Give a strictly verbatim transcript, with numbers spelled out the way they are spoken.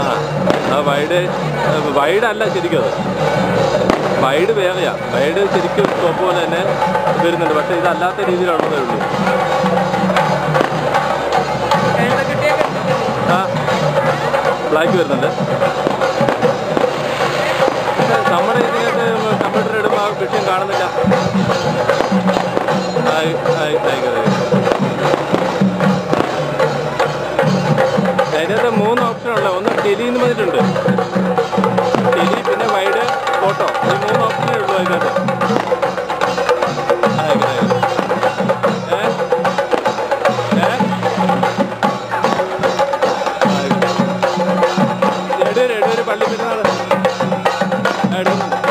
ആ വൈഡ് വൈഡല്ല ശരിക്കും അത് വൈഡ് വേറെയാ വൈഡ് ശരിക്കും ടോപ്പ് പോലെ തന്നെ വരുന്നുണ്ട് പക്ഷേ ഇതല്ലാത്ത രീതിയിലുള്ളതേ ഉള്ളൂ ആ ബ്ലാക്ക് വരുന്നുണ്ട് നമ്മുടെ ഇതിനകത്ത് കമ്പ്യൂട്ടർ ഇടുമ്പോൾ ആ വിഷയം കാണുന്നില്ല അതിനകത്ത് മൂന്ന് ഓപ്ഷനുള്ളത് ഒന്ന് ടെലി എന്ന് പറഞ്ഞിട്ടുണ്ട് ടെലി പിന്നെ വൈഡ് ഫോട്ടോ ഈ മൂന്ന് ഓപ്ഷനേ ഉള്ളൂ അതിനകത്ത് ഏ ഏ എടൂര് എടൂര് പള്ളി പെരുന്നാൾ എടുക്കുന്നുണ്ട്